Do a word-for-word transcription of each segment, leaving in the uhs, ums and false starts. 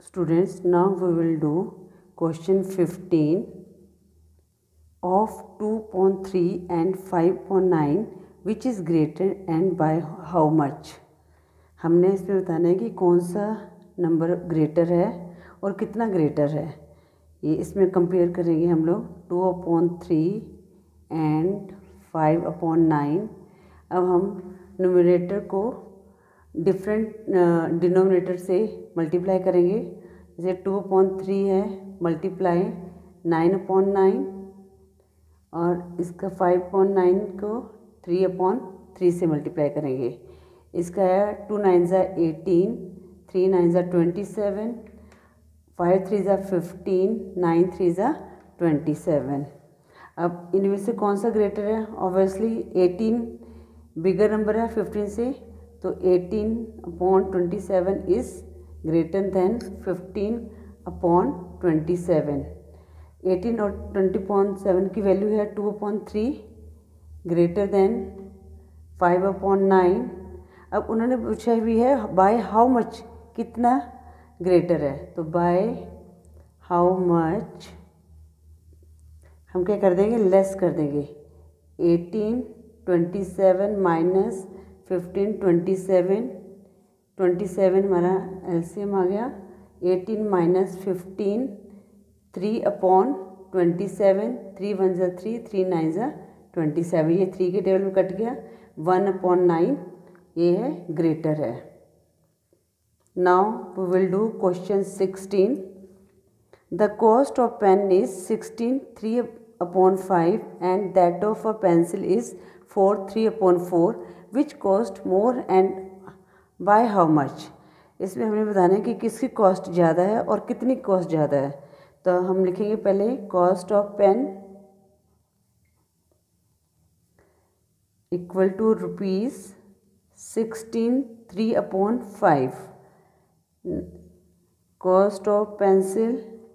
Students, now we will do question fifteen of two point three and five point nine which is greater and by how much। हमने इसमें बताना है कि कौन सा number greater है और कितना ग्रेटर है। ये इसमें कंपेयर करेंगे हम लोग two upon three and five upon nine. अब हम न्यूमरेटर को डिफरेंट डिनोमिनेटर से मल्टीप्लाई करेंगे। जैसे टू अपॉन थ्री है मल्टीप्लाई नाइन अपॉन नाइन, और इसका फाइव अपॉन नाइन को थ्री अपॉन थ्री से मल्टीप्लाई करेंगे। इसका है टू नाइन ज़ा एटीन, थ्री नाइन ज़ा ट्वेंटी सेवन, फाइव थ्री ज़ा फिफ्टीन, नाइन थ्री ज़ा ट्वेंटी सेवन। अब इनमें से कौन सा ग्रेटर है? ऑब्वियसली एटीन बिगर नंबर है फिफ्टीन से, तो eighteen upon twenty seven is greater than fifteen upon twenty seven. Eighteen और ट्वेंटी अपॉन सेवन की वैल्यू है two upon three greater than five upon nine. अब उन्होंने पूछा भी है बाय हाउ मच, कितना ग्रेटर है, तो बाय हाउ मच हम क्या कर देंगे, लेस कर देंगे। Eighteen twenty seven minus fifteen twenty seven, twenty seven हमारा एलसीएम आ गया। Eighteen minus fifteen, three upon twenty seven, three one ज़ा थ्री, थ्री नाइन ज़ा ट्वेंटी सेवन, ये थ्री के टेबल में कट गया। वन अपॉन नाइन ये है ग्रेटर है। Now we will do question sixteen. The cost of pen is sixteen, three upon five and that of a pencil is four, three upon four, which cost more and by how much. इसमें हमने बताना है कि किसकी cost ज़्यादा है और कितनी कॉस्ट ज़्यादा है। तो हम लिखेंगे पहले cost of pen equal to rupees sixteen, three upon five. Cost of pencil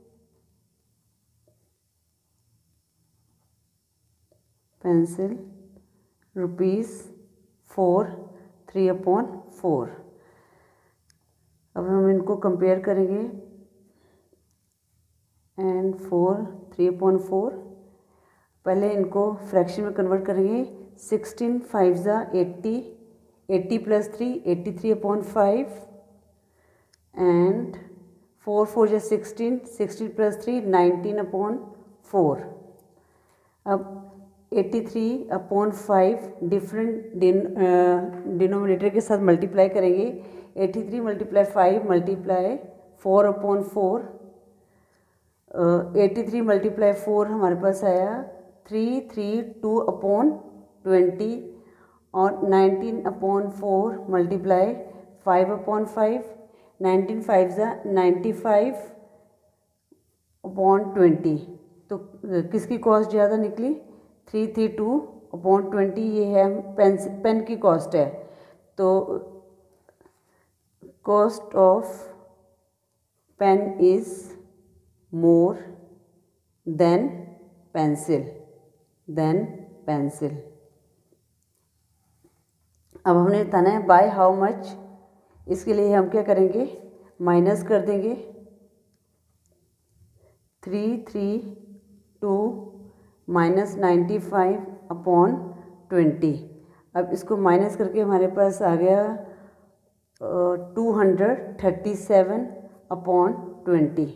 pencil rupees four, three upon four. अब हम इनको कंपेयर करेंगे and four, three upon four. पहले इनको फ्रैक्शन में कन्वर्ट करेंगे। सिक्सटीन फाइव ज़ा eighty, eighty plus three, eighty three upon five, and four four ज़ा sixteen, sixteen plus three, nineteen upon four. अब eighty three upon five different denominator के साथ multiply करेंगे। Eighty three multiply five multiply four upon four. Eighty three multiply four हमारे पास आया three, three two upon twenty, और nineteen upon four multiply five upon five, nineteen five ज़ा ninety five upon twenty. तो किसकी cost ज़्यादा निकली? Three three two upon twenty, ये है पेन पेन की कॉस्ट है। तो cost of pen is more than pencil than pencil. अब हमने बताना है बाय हाउ मच। इसके लिए हम क्या करेंगे, माइनस कर देंगे। Three three two minus ninety five upon twenty. अब इसको माइनस करके हमारे पास आ गया two hundred thirty seven upon twenty.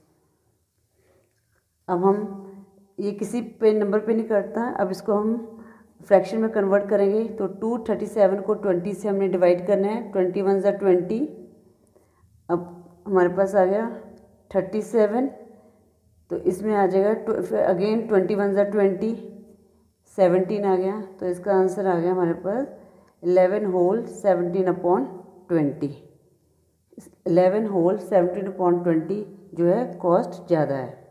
अब हम ये किसी पे नंबर पे नहीं करता, अब इसको हम फ्रैक्शन में कन्वर्ट करेंगे। तो टू थर्टी सेवन को ट्वेंटी से हमने डिवाइड करना है। ट्वेंटी वन ज़ा ट्वेंटी, अब हमारे पास आ गया थर्टी सेवन। तो इसमें आ जाएगा फिर अगेन ट्वेंटी वन ज़ा ट्वेंटी, सेवनटीन आ गया। तो इसका आंसर आ गया हमारे पास eleven whole seventeen upon twenty. Eleven whole seventeen upon twenty जो है कॉस्ट ज़्यादा है।